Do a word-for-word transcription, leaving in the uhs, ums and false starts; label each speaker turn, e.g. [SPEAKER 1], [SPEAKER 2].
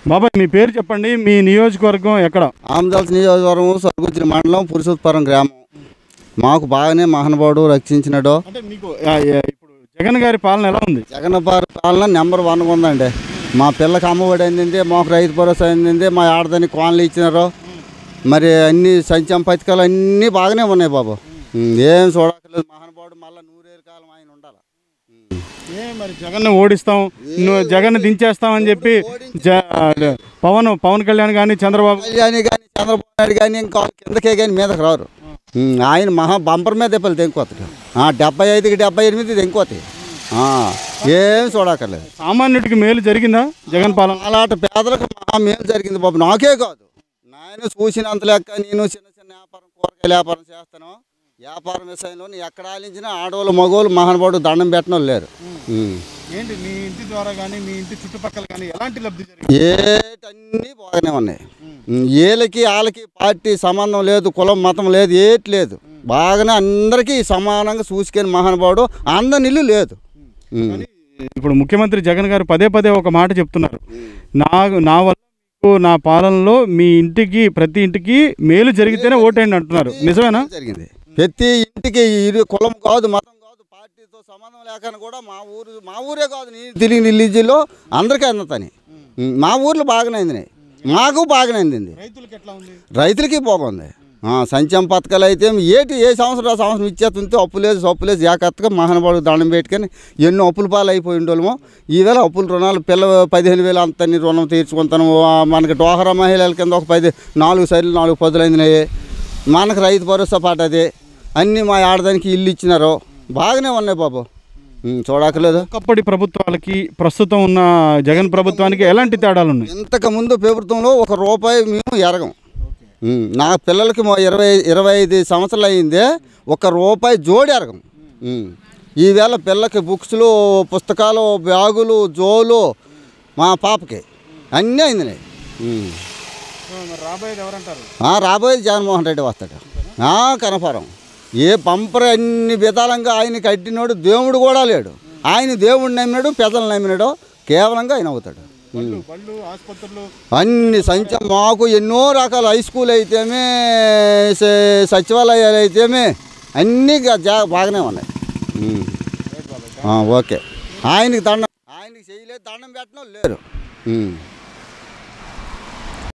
[SPEAKER 1] బాబాయ్ మీ పేరు చెప్పండి, మీ నియోజకవర్గం ఎక్కడ?
[SPEAKER 2] ఆమదాల్స్ నియోజకవర్గం సరుగుజ్జి మండలం పురుషోత్పురం గ్రామం. మాకు బాగానే మహానుభావుడు రక్షించినాడు.
[SPEAKER 1] అంటే మీకు ఇప్పుడు జగన్ గారి పాలన ఎలా ఉంది?
[SPEAKER 2] జగన్ గారి పాలన నెంబర్ వన్గా ఉందండి. మా పిల్లకి అమ్మఒడి అందింది, మాకు రైతు భరోసా అందింది, మా ఆడదానికి కోన్లు ఇచ్చినారు. మరి అన్ని సంక్షేమ పథకాలు అన్నీ బాగానే ఉన్నాయి బాబు. ఏం చూడక్కర్లేదు. మహానుభావుడు మళ్ళీ నూరేళ్ళ కాలం ఆయన ఉండాలి.
[SPEAKER 1] ఏ మరి జగన్ ఓడిస్తాం, జగన్ దించేస్తామని చెప్పి పవన్ పవన్ కళ్యాణ్ కానీ చంద్రబాబు
[SPEAKER 2] కళ్యాణ్ కానీ చంద్రబాబు నాయుడు కానీ ఇంకా కిందకే కానీ మీదకి రారు. ఆయన మహా బంపర్ మీద దెబ్బలు తెంకోతాడు. డెబ్బై ఐదుకి డెబ్బై ఎనిమిది తెంకోతాయి. ఏం చూడక్కర్లేదు.
[SPEAKER 1] సామాన్యుడికి మేలు జరిగిందా జగన్ పాలన?
[SPEAKER 2] అలాంటి పేదలకు మహా మేలు జరిగింది బాబు. నాకే కాదు, నేను చూసినంత లెక్క నేను చిన్న చిన్న వ్యాపారం కూరగాయల వ్యాపారం చేస్తాను. వ్యాపారం విషయంలో ఎక్కడ ఆలించినా ఆడవాళ్ళు మగవాళ్ళు మహానుభావుడు దండం పెట్టడం లేరు.
[SPEAKER 1] ఏంటి మీ ఇంటి ద్వారా కానీ మీ ఇంటి చుట్టుపక్కల కానీ ఎలాంటి లబ్ధి జరిగింది?
[SPEAKER 2] ఏటన్నీ బాగానే ఉన్నాయి. ఏళ్ళకి వాళ్ళకి పార్టీ సంబంధం లేదు, కులం మతం లేదు, ఏటి లేదు. బాగానే అందరికీ సమానంగా చూసుకొని మహానుభావుడు అందరి ఇల్లు లేదు.
[SPEAKER 1] ఇప్పుడు ముఖ్యమంత్రి జగన్ గారు పదే పదే ఒక మాట చెప్తున్నారు, నా నా వల్ల నా పాలనలో మీ ఇంటికి ప్రతి ఇంటికి మేలు జరిగితేనే ఓటేయండి అంటున్నారు. నిజమేనా?
[SPEAKER 2] జరిగింది. ప్రతి ఇంటికి ఇది కులం కాదు, మతం కాదు, పార్టీతో సంబంధం లేకని కూడా మా ఊరు మా ఊరే కాదు, నేను తిరిగి నిల్లిజిలో అందరికీ అందతని మా ఊర్లో బాగానే అందినాయి. మాకు బాగానే అందింది. రైతులకి బాగుంది. సంక్షేమ పథకాలు అయితే ఏటి ఏ సంవత్సరం ఆ సంవత్సరం ఇచ్చేస్తుంటే అప్పు లేదు సప్పు లేదు జాగ్రత్తగా మహానుభావుడు దండం పెట్టుకొని ఎన్నో అప్పుల పాలు అయిపోయి ఉండోళ్ళము. ఈవేళ అప్పుల రుణాలు పిల్ల పదిహేను వేలు అంత రుణం తీర్చుకుంటాను. మనకి డోహరా మహిళల కింద ఒక పది నాలుగు సైడ్లు నాలుగు పదులు అయినాయి. మనకు రైతు భరోసా పాట అదే అన్నీ మా ఆడదానికి ఇల్లు ఇచ్చినారు. బాగానే ఉన్నాయి బాబు, చూడక్కర్లేదు.
[SPEAKER 1] ఒకప్పటి ప్రభుత్వాలకి ప్రస్తుతం ఉన్న జగన్ ప్రభుత్వానికి ఎలాంటి తేడాలు ఉన్నాయి?
[SPEAKER 2] ఇంతకు ముందు ప్రభుత్వంలో ఒక రూపాయి మేము ఎరగం. నా పిల్లలకి ఇరవై ఇరవై ఐదు సంవత్సరాలు అయిందే ఒక రూపాయి జోడి ఎరగం. ఈవేళ పిల్లకి బుక్స్లు పుస్తకాలు బ్యాగులు జోలు మా పాపకి అన్నీ అయింది. రాబోయేది జగన్మోహన్ రెడ్డి వస్తాడు. కనపరం ఏ పంపర అన్ని విధాలంగా ఆయనకి అడ్డినాడు. దేవుడు కూడా లేడు. ఆయన దేవుడిని నమ్మినాడు, పెద్దలు నమ్మినాడు. కేవలంగా ఆయన అవుతాడు. అన్ని సంఖ్య మాకు ఎన్నో రకాల హై స్కూల్ అయితేమే సచివాలయాలు అయితేమే అన్నీ జా బాగానే ఉన్నాయి. ఓకే. ఆయనకి దండం ఆయనకి చేయలేదు, దండం పెట్టడం లేరు.